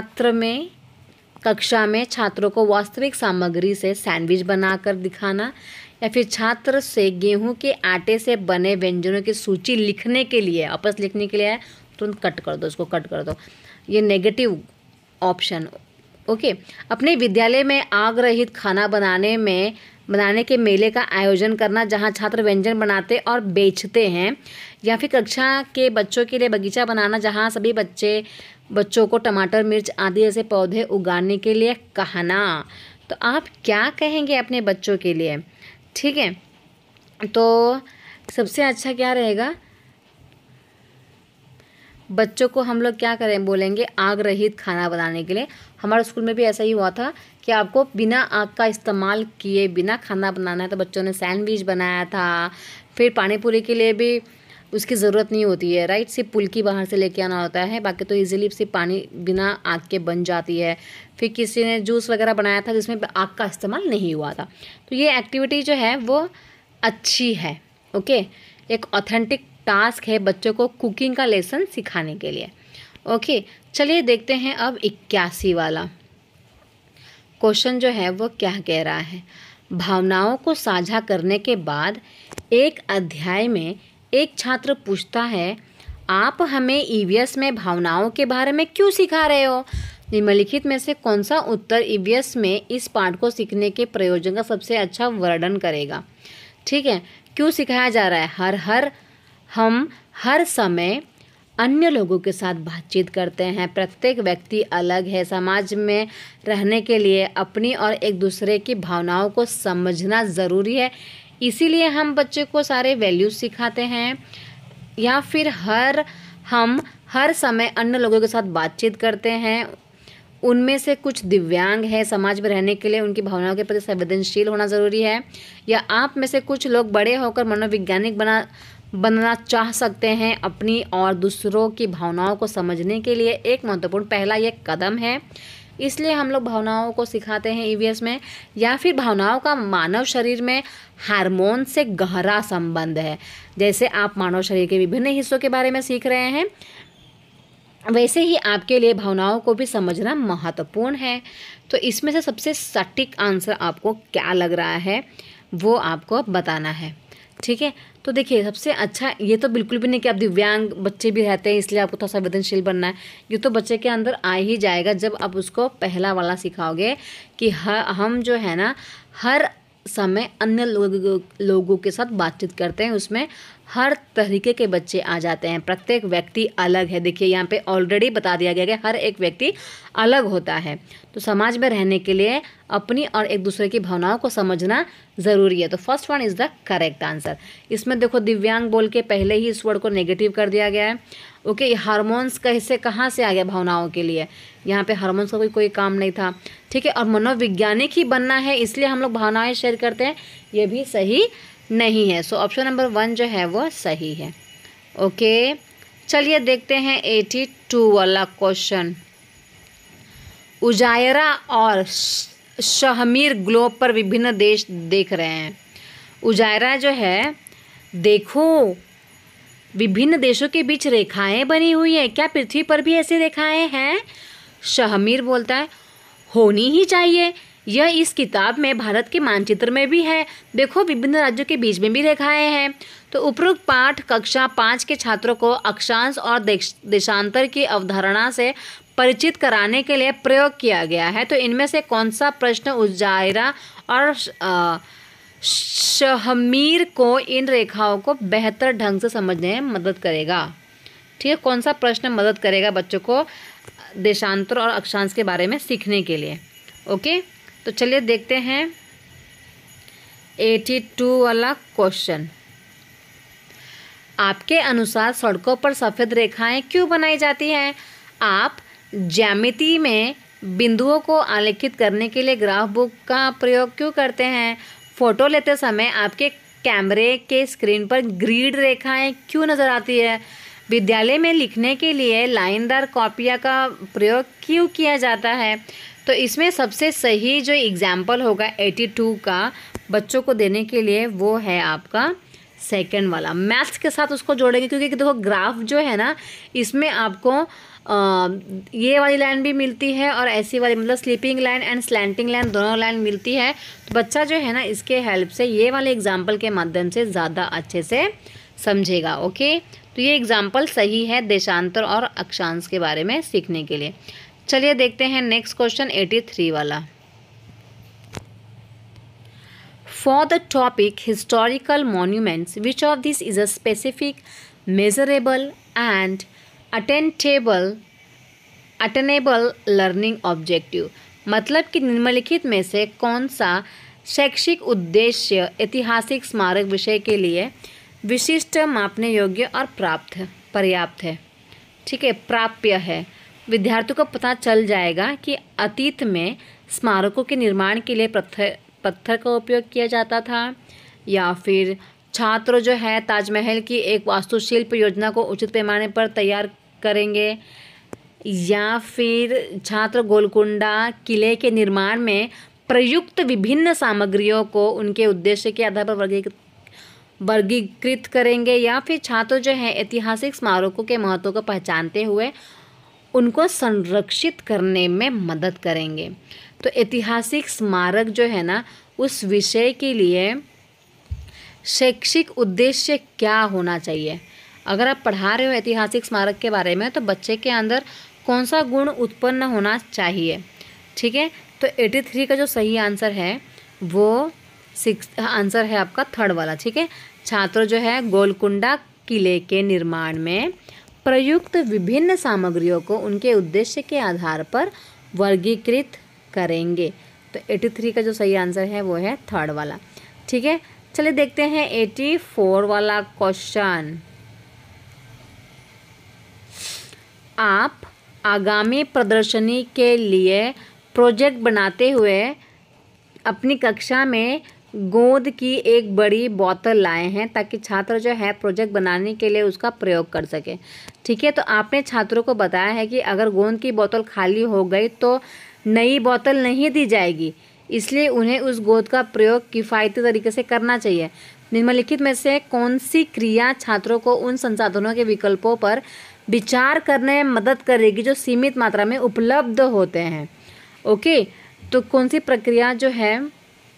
कक्षा में छात्रों को वास्तविक सामग्री से सैंडविच बनाकर दिखाना, या फिर छात्र से गेहूं के आटे से बने व्यंजनों की सूची लिखने के लिए, आपस लिखने के लिए है, तुरंत कट कर दो, इसको कट कर दो, ये नेगेटिव ऑप्शन। ओके, अपने विद्यालय में आग रहित खाना बनाने के मेले का आयोजन करना जहां छात्र व्यंजन बनाते और बेचते हैं, या फिर कक्षा के बच्चों के लिए बगीचा बनाना जहां सभी बच्चों को टमाटर, मिर्च आदि ऐसे पौधे उगाने के लिए कहना। तो आप क्या कहेंगे अपने बच्चों के लिए? ठीक है, तो सबसे अच्छा क्या रहेगा, बच्चों को हम लोग क्या करें, बोलेंगे आग रहित खाना बनाने के लिए। हमारे स्कूल में भी ऐसा ही हुआ था कि आपको बिना आग का इस्तेमाल किए बिना खाना बनाना है। तो बच्चों ने सैंडविच बनाया था। फिर पानी पूरी के लिए भी उसकी ज़रूरत नहीं होती है, राइट, सिर्फ पुल्की बाहर से लेके आना होता है, बाकी तो इजीली सिर्फ पानी बिना आग के बन जाती है। फिर किसी ने जूस वगैरह बनाया था जिसमें आग का इस्तेमाल नहीं हुआ था। तो ये एक्टिविटी जो है वो अच्छी है। ओके, एक ऑथेंटिक टास्क है बच्चों को कुकिंग का लेसन सिखाने के लिए। ओके, चलिए देखते हैं अब 81 वाला क्वेश्चन जो है वो क्या कह रहा है। भावनाओं को साझा करने के बाद एक अध्याय में एक छात्र पूछता है, आप हमें ईवीएस में भावनाओं के बारे में क्यों सिखा रहे हो? निम्नलिखित में से कौन सा उत्तर ईवीएस में इस पाठ को सीखने के प्रयोजन का सबसे अच्छा वर्णन करेगा? ठीक है, क्यों सिखाया जा रहा है? हम हर समय अन्य लोगों के साथ बातचीत करते हैं। प्रत्येक व्यक्ति अलग है। समाज में रहने के लिए अपनी और एक दूसरे की भावनाओं को समझना ज़रूरी है। इसीलिए हम बच्चे को सारे वैल्यूज़ सिखाते हैं। या फिर हम हर समय अन्य लोगों के साथ बातचीत करते हैं। उनमें से कुछ दिव्यांग है, समाज में रहने के लिए उनकी भावनाओं के प्रति संवेदनशील होना ज़रूरी है। या आप में से कुछ लोग बड़े होकर मनोवैज्ञानिक बनना चाह सकते हैं। अपनी और दूसरों की भावनाओं को समझने के लिए एक महत्वपूर्ण पहला ये कदम है। इसलिए हम लोग भावनाओं को सिखाते हैं ईवीएस में। या फिर भावनाओं का मानव शरीर में हार्मोन से गहरा संबंध है। जैसे आप मानव शरीर के विभिन्न हिस्सों के बारे में सीख रहे हैं, वैसे ही आपके लिए भावनाओं को भी समझना महत्वपूर्ण है। तो इसमें से सबसे सटीक आंसर आपको क्या लग रहा है? वो आपको बताना है। ठीक है, तो देखिए सबसे अच्छा, ये तो बिल्कुल भी नहीं कि आप दिव्यांग बच्चे भी रहते हैं इसलिए आपको थोड़ा संवेदनशील बनना है। ये तो बच्चे के अंदर आ ही जाएगा जब आप उसको पहला वाला सिखाओगे कि हम जो है ना हर समय अन्य लोगों के साथ बातचीत करते हैं, उसमें हर तरीके के बच्चे आ जाते हैं, प्रत्येक व्यक्ति अलग है। देखिए यहाँ पे ऑलरेडी बता दिया गया कि हर एक व्यक्ति अलग होता है। तो समाज में रहने के लिए अपनी और एक दूसरे की भावनाओं को समझना ज़रूरी है। तो first one is the correct answer. इसमें देखो दिव्यांग बोल के पहले ही इस वर्ड को नेगेटिव कर दिया गया है। ओके, हार्मोन्स कैसे कहाँ से आ गया भावनाओं के लिए, यहाँ पे हार्मोन्स का कोई काम नहीं था। ठीक है, और मनोवैज्ञानिक ही बनना है इसलिए हम लोग भावनाएं शेयर करते हैं, ये भी सही नहीं है। सो ऑप्शन नंबर 1 जो है वो सही है। ओके, चलिए देखते हैं 82 वाला क्वेश्चन। उजायरा और शाहमीर ग्लोब पर विभिन्न देश देख रहे हैं। उजायरा जो है, देखो विभिन्न देशों के बीच रेखाएं बनी हुई है, क्या पृथ्वी पर भी ऐसी रेखाएं हैं? शाहमीर बोलता है होनी ही चाहिए, यह इस किताब में भारत के मानचित्र में भी है, देखो विभिन्न राज्यों के बीच में भी रेखाएं हैं। तो उपरोक्त पाठ कक्षा 5 के छात्रों को अक्षांश और देशांतर की अवधारणा से परिचित कराने के लिए प्रयोग किया गया है। तो इनमें से कौन सा प्रश्न उजायरा और शाहमीर को इन रेखाओं को बेहतर ढंग से समझने में मदद करेगा? ठीक है, कौन सा प्रश्न मदद करेगा बच्चों को देशांतर और अक्षांश के बारे में सीखने के लिए? ओके, तो चलिए देखते हैं 82 वाला क्वेश्चन। आपके अनुसार सड़कों पर सफ़ेद रेखाएं क्यों बनाई जाती हैं? आप ज्यामिति में बिंदुओं को आलेखित करने के लिए ग्राफ बुक का प्रयोग क्यों करते हैं? फ़ोटो लेते समय आपके कैमरे के स्क्रीन पर ग्रिड रेखाएं क्यों नज़र आती है? विद्यालय में लिखने के लिए लाइनदार कॉपियाँ का प्रयोग क्यों किया जाता है? तो इसमें सबसे सही जो एग्जाम्पल होगा 82 का बच्चों को देने के लिए वो है आपका सेकंड वाला। मैथ्स के साथ उसको जोड़ेंगे क्योंकि देखो ग्राफ जो है ना इसमें आपको ये वाली लाइन भी मिलती है और ऐसी वाली, मतलब sleeping line and slanting line दोनों लाइन मिलती है। तो बच्चा जो है ना इसके हेल्प से ये वाले एग्जाम्पल के माध्यम से ज़्यादा अच्छे से समझेगा। ओके, तो ये एग्जाम्पल सही है देशांतर और अक्षांश के बारे में सीखने के लिए। चलिए देखते हैं नेक्स्ट क्वेश्चन 83 वाला। For the topic historical monuments, which of these is a specific, measurable and attainable learning objective? मतलब कि निम्नलिखित में से कौन सा शैक्षिक उद्देश्य ऐतिहासिक स्मारक विषय के लिए विशिष्ट, मापने योग्य और पर्याप्त है? ठीक है, प्राप्य है। विद्यार्थियों को पता चल जाएगा कि अतीत में स्मारकों के निर्माण के लिए पत्थर का उपयोग किया जाता था, या फिर छात्र जो है ताजमहल की एक वास्तुशिल्प योजना को उचित पैमाने पर तैयार करेंगे, या फिर छात्र गोलकुंडा किले के निर्माण में प्रयुक्त विभिन्न सामग्रियों को उनके उद्देश्य के आधार पर वर्गीकृत करेंगे, या फिर छात्र जो है ऐतिहासिक स्मारकों के महत्व को पहचानते हुए उनको संरक्षित करने में मदद करेंगे। तो ऐतिहासिक स्मारक जो है ना उस विषय के लिए शैक्षिक उद्देश्य क्या होना चाहिए? अगर आप पढ़ा रहे हो ऐतिहासिक स्मारक के बारे में तो बच्चे के अंदर कौन सा गुण उत्पन्न होना चाहिए? ठीक है, तो 83 का जो सही आंसर है वो आंसर है आपका थर्ड वाला। ठीक है, छात्र जो है गोलकुंडा किले के निर्माण में प्रयुक्त विभिन्न सामग्रियों को उनके उद्देश्य के आधार पर वर्गीकृत करेंगे। तो 83 का जो सही आंसर है वो है थर्ड वाला। ठीक है, चलिए देखते हैं 84 वाला क्वेश्चन। आप आगामी प्रदर्शनी के लिए प्रोजेक्ट बनाते हुए अपनी कक्षा में गोंद की एक बड़ी बोतल लाए हैं ताकि छात्र जो है प्रोजेक्ट बनाने के लिए उसका प्रयोग कर सके। ठीक है, तो आपने छात्रों को बताया है कि अगर गोंद की बोतल खाली हो गई तो नई बोतल नहीं दी जाएगी, इसलिए उन्हें उस गोंद का प्रयोग किफ़ायती तरीके से करना चाहिए। निम्नलिखित में से कौन सी क्रिया छात्रों को उन संसाधनों के विकल्पों पर विचार करने में मदद करेगी जो सीमित मात्रा में उपलब्ध होते हैं? ओके, तो कौन सी प्रक्रिया जो है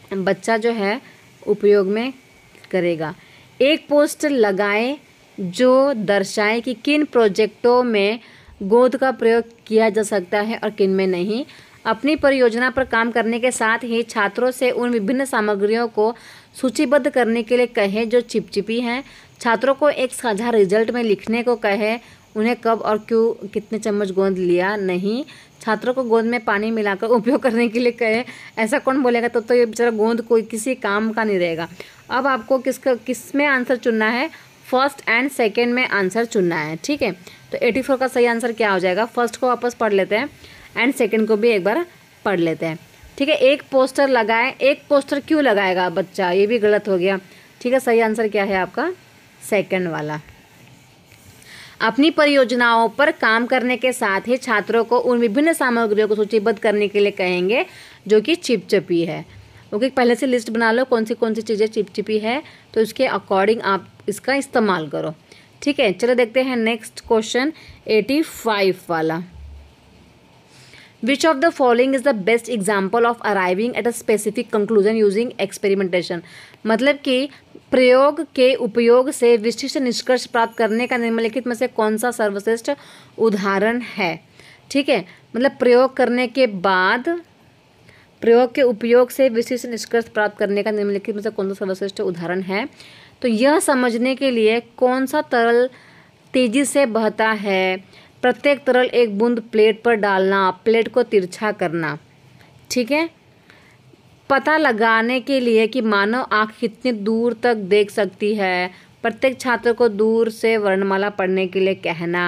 बच्चा जो है उपयोग में करेगा। एक पोस्टर लगाएं जो दर्शाए कि किन प्रोजेक्टों में गोंद का प्रयोग किया जा सकता है और किन में नहीं। अपनी परियोजना पर काम करने के साथ ही छात्रों से उन विभिन्न सामग्रियों को सूचीबद्ध करने के लिए कहें जो चिपचिपी हैं। छात्रों को एक साझा रिजल्ट में लिखने को कहें। उन्हें कब और क्यों कितने चम्मच गोंद लिया नहीं। छात्रों को गोंद में पानी मिलाकर उपयोग करने के लिए कहें। ऐसा कौन बोलेगा? तो ये बेचारा गोंद कोई किसी काम का नहीं रहेगा। अब आपको किस में आंसर चुनना है? फर्स्ट एंड सेकेंड में आंसर चुनना है। ठीक है, तो 84 का सही आंसर क्या हो जाएगा? फर्स्ट को वापस पढ़ लेते हैं एंड सेकेंड को भी एक बार पढ़ लेते हैं। ठीक है, एक पोस्टर लगाए। एक पोस्टर क्यों लगाएगा बच्चा? ये भी गलत हो गया। ठीक है, सही आंसर क्या है आपका? सेकेंड वाला। अपनी परियोजनाओं पर काम करने के साथ ही छात्रों को उन विभिन्न सामग्रियों को सूचीबद्ध करने के लिए कहेंगे जो कि चिपचिपी है। ओके, पहले से लिस्ट बना लो कौन सी चीज़ें चिपचिपी है, तो इसके अकॉर्डिंग आप इसका इस्तेमाल करो। ठीक है, चलो देखते हैं नेक्स्ट क्वेश्चन 85 वाला। Which of the following is the best example of arriving at a specific conclusion using experimentation? मतलब कि प्रयोग के उपयोग से विशिष्ट निष्कर्ष प्राप्त करने का निम्नलिखित में से कौन सा सर्वश्रेष्ठ उदाहरण है? ठीक है, मतलब प्रयोग करने के बाद प्रयोग के उपयोग से विशिष्ट निष्कर्ष प्राप्त करने का निम्नलिखित में से कौन सा सर्वश्रेष्ठ उदाहरण है? तो यह समझने के लिए कौन सा तरल तेजी से बहता है, प्रत्येक तरल एक बूंद प्लेट पर डालना, प्लेट को तिरछा करना। ठीक है, पता लगाने के लिए कि मानव आँख कितनी दूर तक देख सकती है, प्रत्येक छात्र को दूर से वर्णमाला पढ़ने के लिए कहना।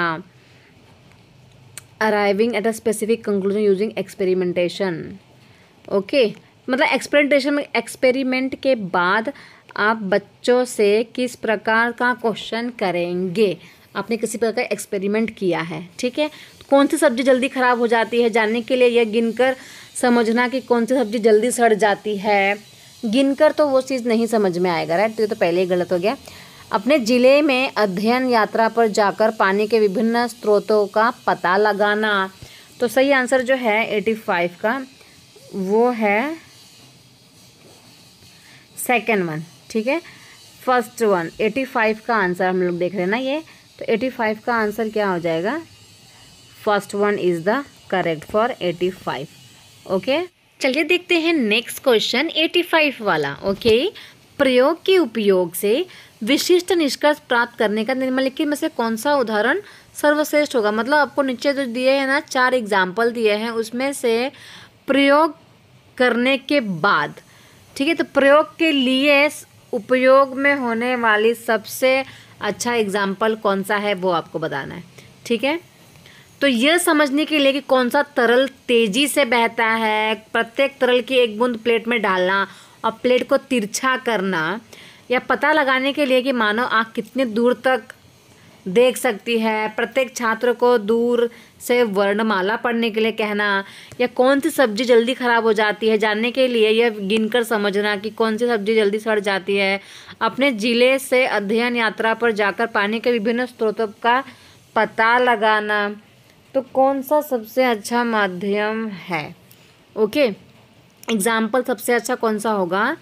Arriving at a specific conclusion using experimentation. Okay, मतलब एक्सपेरिमेंट के बाद आप बच्चों से किस प्रकार का क्वेश्चन करेंगे? आपने किसी प्रकार का एक्सपेरिमेंट किया है। ठीक है, कौन सी सब्जी जल्दी ख़राब हो जाती है जानने के लिए यह गिनकर समझना कि कौन सी सब्जी जल्दी सड़ जाती है। गिनकर तो वो चीज़ नहीं समझ में आएगा, राइट? तो ये तो पहले ही गलत हो गया। अपने ज़िले में अध्ययन यात्रा पर जाकर पानी के विभिन्न स्रोतों का पता लगाना। तो सही आंसर जो है 85 का वो है सेकेंड वन। ठीक है, फर्स्ट वन 85 का आंसर हम लोग देख रहे हैं ना ये, तो 85 का आंसर क्या हो जाएगा? First one is the correct for 85। Okay, चलिए देखते हैं नेक्स्ट क्वेश्चन 85 वाला। ओके, प्रयोग के उपयोग से विशिष्ट निष्कर्ष प्राप्त करने का निम्नलिखित में से कौन सा उदाहरण सर्वश्रेष्ठ होगा? मतलब आपको नीचे जो दिए हैं ना 4 एग्जाम्पल दिए हैं, उसमें से प्रयोग करने के बाद, ठीक है, तो प्रयोग के लिए उपयोग में होने वाली सबसे अच्छा एग्जाम्पल कौन सा है वो आपको बताना है। ठीक है, तो यह समझने के लिए कि कौन सा तरल तेजी से बहता है, प्रत्येक तरल की एक बूंद प्लेट में डालना और प्लेट को तिरछा करना, या पता लगाने के लिए कि मानव आँख कितने दूर तक देख सकती है, प्रत्येक छात्र को दूर से वर्णमाला पढ़ने के लिए कहना, या कौन सी सब्जी जल्दी ख़राब हो जाती है जानने के लिए यह गिनकर समझना कि कौन सी सब्जी जल्दी सड़ जाती है, अपने ज़िले से अध्ययन यात्रा पर जाकर पानी के विभिन्न स्रोतों का पता लगाना, तो कौन सा सबसे अच्छा माध्यम है? ओके, एग्जाम्पल सबसे अच्छा कौन सा होगा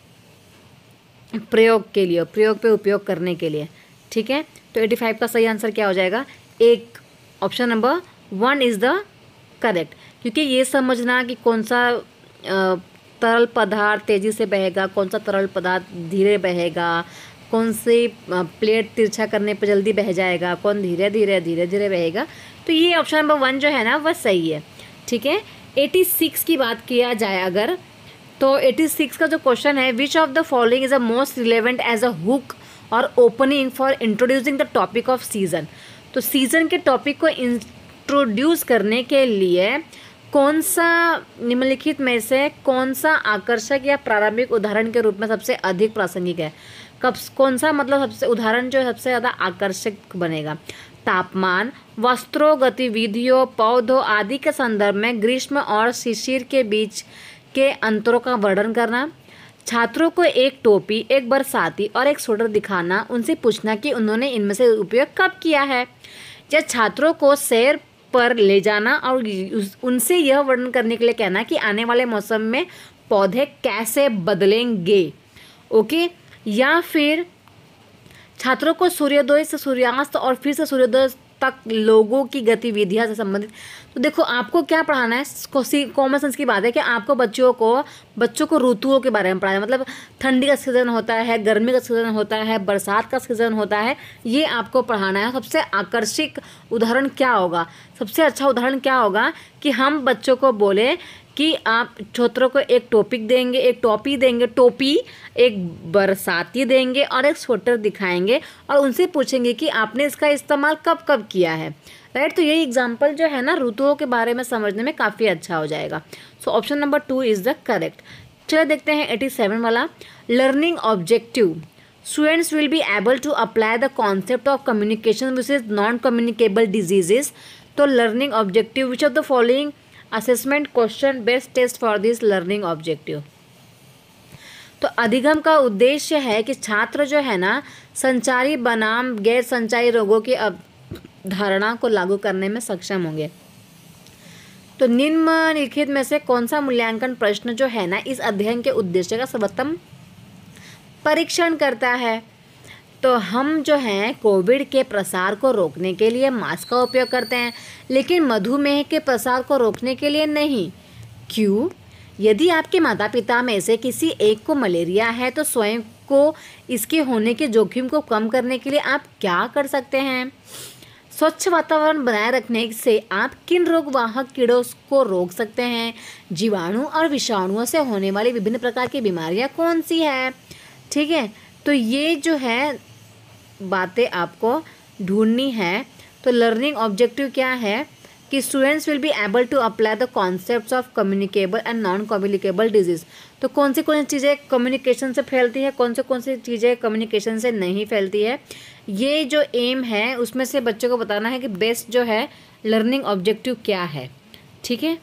प्रयोग के लिए, प्रयोग पे उपयोग करने के लिए। ठीक है, तो 85 का सही आंसर क्या हो जाएगा? एक option number 1 is the correct, क्योंकि ये समझना कि कौन सा तरल पदार्थ तेज़ी से बहेगा, कौन सा तरल पदार्थ धीरे बहेगा, कौन सी प्लेट तिरछा करने पर जल्दी बह जाएगा, कौन धीरे धीरे बहेगा, तो ये ऑप्शन नंबर 1 जो है ना वह सही है। ठीक है, 86 की बात किया जाए अगर, तो 86 का जो क्वेश्चन है, which of the following is a most relevant as a hook और opening for introducing the topic of season. तो सीज़न के टॉपिक को इंट्रोड्यूस करने के लिए कौन सा निम्नलिखित में से कौन सा आकर्षक या प्रारंभिक उदाहरण के रूप में सबसे अधिक प्रासंगिक है? कौन सा मतलब सबसे उदाहरण जो सबसे ज़्यादा आकर्षक बनेगा? तापमान, वस्त्रों, गतिविधियों, पौधों आदि के संदर्भ में ग्रीष्म और शिशिर के बीच के अंतरों का वर्णन करना, छात्रों को एक टोपी, एक बरसाती और एक स्वेटर दिखाना, उनसे पूछना कि उन्होंने इनमें से उपयोग कब किया है, या छात्रों को सैर पर ले जाना और उनसे यह वर्णन करने के लिए कहना कि आने वाले मौसम में पौधे कैसे बदलेंगे। ओके, या फिर छात्रों को सूर्योदय से सूर्यास्त और फिर से सूर्योदय तक लोगों की गतिविधियां से संबंधित। तो देखो आपको क्या पढ़ाना है, कॉमन सेंस की बात है कि आपको बच्चों को ऋतुओं के बारे में पढ़ाना है। मतलब ठंडी का सीज़न होता है, गर्मी का सीज़न होता है, बरसात का सीज़न होता है, ये आपको पढ़ाना है। सबसे आकर्षक उदाहरण क्या होगा, सबसे अच्छा उदाहरण क्या होगा कि हम बच्चों को बोले कि आप छात्रों को एक टॉपिक देंगे, एक टोपी, एक बरसाती देंगे और एक स्वेटर दिखाएंगे और उनसे पूछेंगे कि आपने इसका इस्तेमाल कब कब किया है। राइट, तो ये एग्जाम्पल जो है ना ऋतुओं के बारे में समझने में काफ़ी अच्छा हो जाएगा। So option number 2 is the correct. चलो देखते हैं 87 वाला, learning objective. Students will be able to apply the concept of communication which is non-communicable diseases. तो learning objective, which of the following assessment question best test for this learning objective. तो अधिगम का उद्देश्य है कि छात्र जो है ना संचारी बनाम गैर संचारी रोगों की अवधारणा को लागू करने में सक्षम होंगे। तो निम्नलिखित में से कौन सा मूल्यांकन प्रश्न जो है ना इस अध्ययन के उद्देश्य का सर्वोत्तम परीक्षण करता है। तो हम जो हैं कोविड के प्रसार को रोकने के लिए मास्क का उपयोग करते हैं, लेकिन मधुमेह के प्रसार को रोकने के लिए नहीं। क्यों? यदि आपके माता पिता में से किसी एक को मलेरिया है तो स्वयं को इसके होने के जोखिम को कम करने के लिए आप क्या कर सकते हैं? स्वच्छ वातावरण बनाए रखने से आप किन रोगवाहक कीड़ों को रोक सकते हैं? जीवाणु और विषाणुओं से होने वाली विभिन्न प्रकार की बीमारियां कौन सी है? ठीक है, तो ये जो है बातें आपको ढूंढनी है। तो लर्निंग ऑब्जेक्टिव क्या है कि students will be able to apply the concepts of communicable and non communicable diseases. तो कौन सी चीज़ें कम्युनिकेशन से फैलती है, कौन सी चीज़ें कम्युनिकेशन से नहीं फैलती है, ये जो एम है उसमें से बच्चों को बताना है कि बेस्ट जो है लर्निंग ऑब्जेक्टिव क्या है। ठीक है,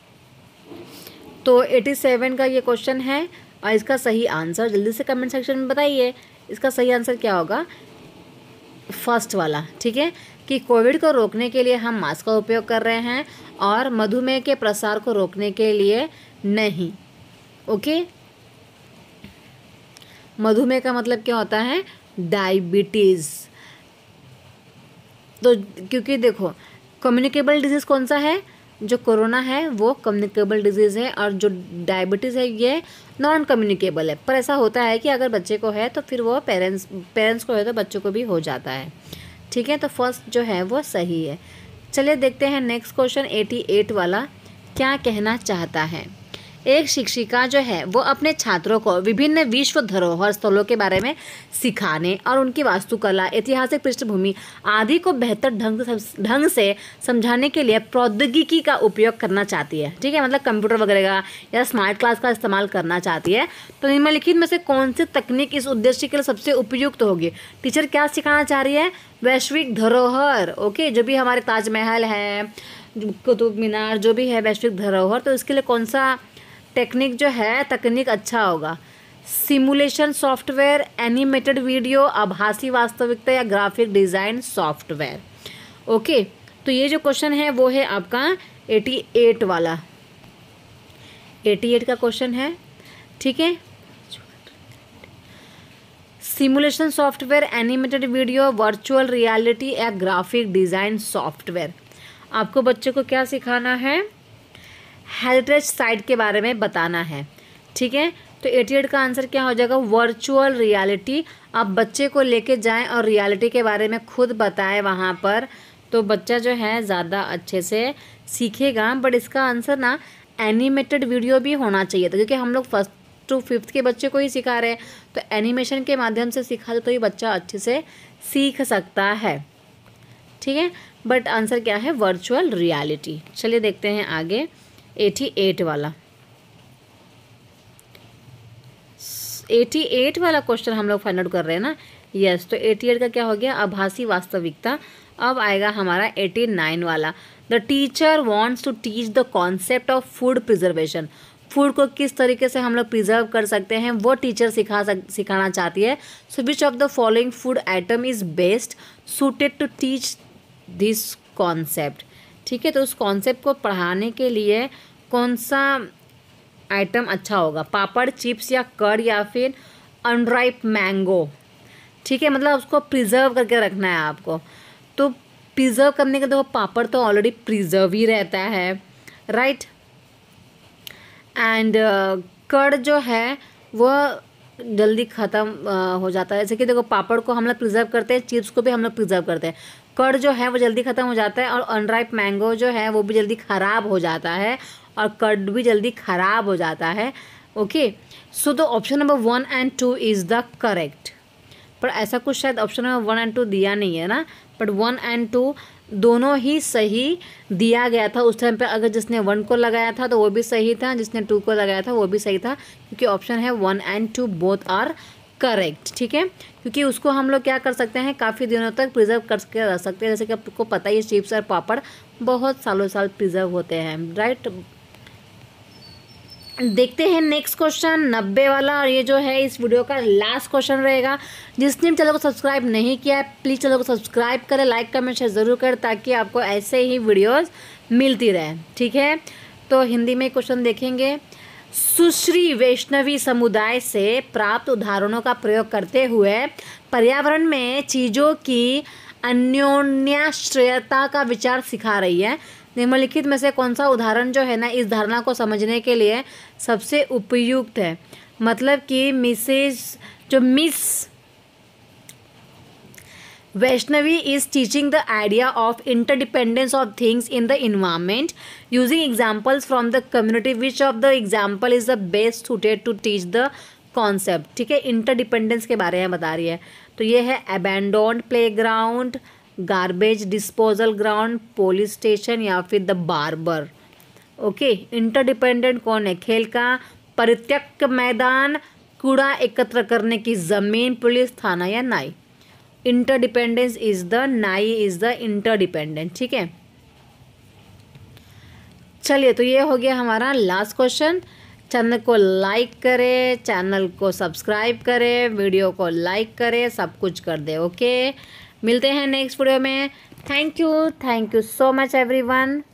तो 87 का ये क्वेश्चन है और इसका सही आंसर जल्दी से कमेंट सेक्शन में बताइए। इसका सही आंसर क्या होगा? फर्स्ट वाला। ठीक है, कि कोविड को रोकने के लिए हम मास्क का उपयोग कर रहे हैं और मधुमेह के प्रसार को रोकने के लिए नहीं। ओके, मधुमेह का मतलब क्या होता है? डायबिटीज़। तो क्योंकि देखो कम्युनिकेबल डिजीज़ कौन सा है? जो कोरोना है वो कम्युनिकेबल डिजीज़ है और जो डायबिटीज़ है ये नॉन कम्युनिकेबल है। पर ऐसा होता है कि अगर बच्चे को है तो फिर वो पेरेंट्स को है तो बच्चों को भी हो जाता है। ठीक है, तो फर्स्ट जो है वो सही है। चलिए देखते हैं नेक्स्ट क्वेश्चन 88 वाला क्या कहना चाहता है। एक शिक्षिका जो है वो अपने छात्रों को विभिन्न विश्व धरोहर स्थलों के बारे में सिखाने और उनकी वास्तुकला, ऐतिहासिक पृष्ठभूमि आदि को बेहतर ढंग से समझाने के लिए प्रौद्योगिकी का उपयोग करना चाहती है। ठीक है, मतलब कंप्यूटर वगैरह का या स्मार्ट क्लास का इस्तेमाल करना चाहती है। तो निम्नलिखित में से कौन सी तकनीक इस उद्देश्य के लिए सबसे उपयुक्त होगी? टीचर क्या सिखाना चाह रही है? वैश्विक धरोहर। ओके, जो भी हमारे ताजमहल है, कुतुब मीनार, जो भी है वैश्विक धरोहर, तो इसके लिए कौन सा तकनीक अच्छा होगा? सिमुलेशन सॉफ्टवेयर, एनिमेटेड वीडियो, आभासी वास्तविकता या ग्राफिक डिज़ाइन सॉफ्टवेयर। ओके, तो ये जो क्वेश्चन है वो है आपका 88 वाला, 88 का क्वेश्चन है। ठीक है, simulation software, animated video, virtual reality या ग्राफिक डिज़ाइन सॉफ्टवेयर। आपको बच्चे को क्या सिखाना है? हेरिटेज साइट के बारे में बताना है। ठीक है, तो 88 का आंसर क्या हो जाएगा? Virtual reality. आप बच्चे को लेके जाएं और रियलिटी के बारे में खुद बताएं वहाँ पर, तो बच्चा जो है ज़्यादा अच्छे से सीखेगा। बट इसका आंसर ना एनिमेटेड वीडियो भी होना चाहिए था, क्योंकि हम लोग 1st to 5th के बच्चे को ही सिखा रहे हैं, तो एनिमेशन के माध्यम से सिखा दो तो ये बच्चा अच्छे से सीख सकता है। ठीक है, बट आंसर क्या है? Virtual reality. चलिए देखते हैं आगे 88 वाला। 88 वाला क्वेश्चन हम लोग फाइंड आउट कर रहे हैं ना। यस, तो 88 का क्या हो गया? आभासी वास्तविकता। अब आएगा हमारा 89 वाला। The teacher wants to teach the concept of food preservation. Food को किस तरीके से हम लोग प्रिजर्व कर सकते हैं वो टीचर सिखाना चाहती है। So which of the following food item is best suited to teach this concept. ठीक है, तो उस कॉन्सेप्ट को पढ़ाने के लिए कौन सा आइटम अच्छा होगा? पापड़, चिप्स या कर्ड या फिर अनराइप मैंगो। ठीक है, मतलब उसको प्रिजर्व करके रखना है आपको। तो प्रिजर्व करने के, देखो पापड़ तो ऑलरेडी प्रिजर्व ही रहता है, राइट। एंड कर्ड जो है वो जल्दी ख़त्म हो जाता है। जैसे कि देखो पापड़ को हम लोग प्रिजर्व करते हैं, चिप्स को भी हम लोग प्रिजर्व करते हैं। कर्ड जो है वो जल्दी ख़त्म हो जाता है, और अनराइप मैंगो जो है वो भी जल्दी ख़राब हो जाता है, और कर्ड भी जल्दी ख़राब हो जाता है। Okay, so the option number 1 and 2 is the correct. पर ऐसा कुछ शायद ऑप्शन नंबर 1 and 2 दिया नहीं है ना, बट 1 and 2 दोनों ही सही दिया गया था उस टाइम पे। अगर जिसने 1 को लगाया था तो वो भी सही था, जिसने 2 को लगाया था वो भी सही था, क्योंकि ऑप्शन है 1 and 2 बोथ आर करेक्ट। ठीक है, क्योंकि उसको हम लोग क्या कर सकते हैं, काफ़ी दिनों तक प्रिजर्व करके रख सकते हैं। जैसे कि आपको पता ही है चिप्स और पापड़ बहुत सालों साल प्रिजर्व होते हैं, राइट। देखते हैं नेक्स्ट क्वेश्चन 90 वाला, और ये जो है इस वीडियो का लास्ट क्वेश्चन रहेगा। जिसने चैनल को सब्सक्राइब नहीं किया है प्लीज़ चैनल को सब्सक्राइब करें, लाइक कमेंट शेयर ज़रूर करें, ताकि आपको ऐसे ही वीडियोस मिलती रहे। ठीक है, तो हिंदी में क्वेश्चन देखेंगे। सुश्री वैष्णवी समुदाय से प्राप्त उदाहरणों का प्रयोग करते हुए पर्यावरण में चीज़ों की अन्योन्याश्रयता का विचार सिखा रही है। निम्नलिखित में से कौन सा उदाहरण जो है ना इस धारणा को समझने के लिए सबसे उपयुक्त है? मतलब कि miss Vaishnavi is teaching the idea of interdependence of things in the environment using examples from the community, which of the example is the best suited to teach the concept. ठीक है, इंटरडिपेंडेंस के बारे में बता रही है। तो ये है abandoned playground, garbage disposal ground, police station या फिर द बार्बर। ओके, इंटरडिपेंडेंट कौन है? खेल का परित्यक्त मैदान, कूड़ा एकत्र करने की ज़मीन, पुलिस थाना या नाई। इंटरडिपेंडेंस इज द नाई इज द इंटरडिपेंडेंट। ठीक है, चलिए तो ये हो गया हमारा लास्ट क्वेश्चन। चैनल को लाइक करें, चैनल को सब्सक्राइब करें, वीडियो को लाइक करें, सब कुछ कर दे। ओके, मिलते हैं नेक्स्ट वीडियो में। Thank you so much everyone.